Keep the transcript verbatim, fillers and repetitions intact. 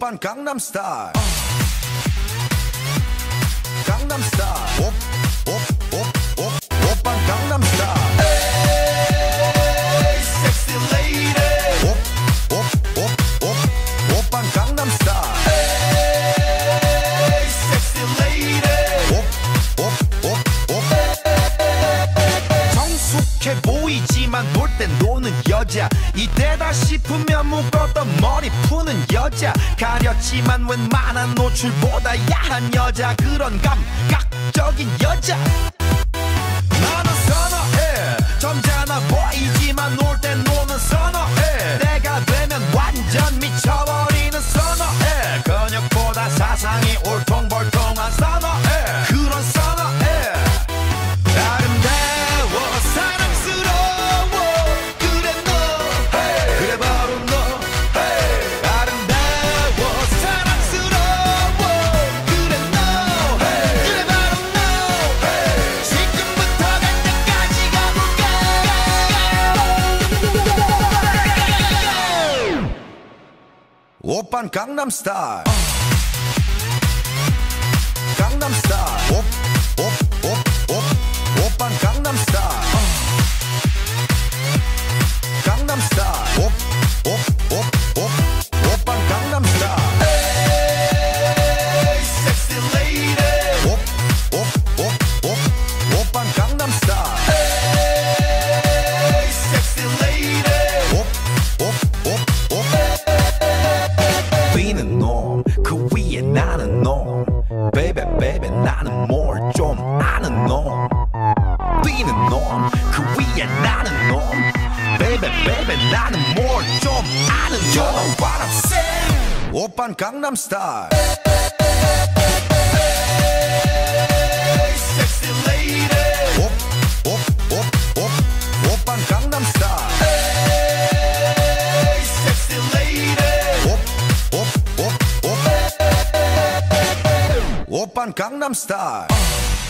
오빤 강남스타일 강남스타일 오, 오, 오, 오, 오빤 강남스타일 에이 섹시 레이디 오, 오, 오, 오, 오빤 강남스타일 에이 섹시 레이디 오, 오, 오, 오 성숙해 보이지만 놀 땐 노는 여자 이때다 싶으면 묶었던 머리 푸는 여자 가렸지만 웬만한 노출보다 야한 여자 그런 감각적인 여자 나는 선어해 점잖아 보이지만 놀 땐 노는 선어해 내가 되면 완전 미쳐버리는 선어해 근육보다 사상이 울퉁불퉁한 선어해 그런 선어해 아름다워 사랑스러워 그래 너 hey. 그래 바로 너 hey. 아름다워 사랑스러워 그래 너 hey. 그래 바로 너 hey. 지금부터 갈 때까지 가볼까 오빤 강남스타일 강남스타일 오, 오, 오, 오, 오빤 강남스타일 강남스타일 오, 오, 오, 오, 오빤 강남스타일 에이 섹시 레이디 오, 오, 오, 오, 오빤 강남스타일 에이 섹시 레이디 오, 오, 오, 오 뛰는 놈 그 위에 나는 놈 베이베 베이베 나는 뭘 좀 아는 놈 뛰는 놈 그 위에 나는 놈 베이베 베이베 나는 뭘 좀 아는 놈 You know what I'm saying 오빤 강남스타일 에이 섹시 레이디 오, 오, 오, 오, 오빤 강남스타일 에이 섹시 레이디 오, 오, 오, 오 오빤 강남스타일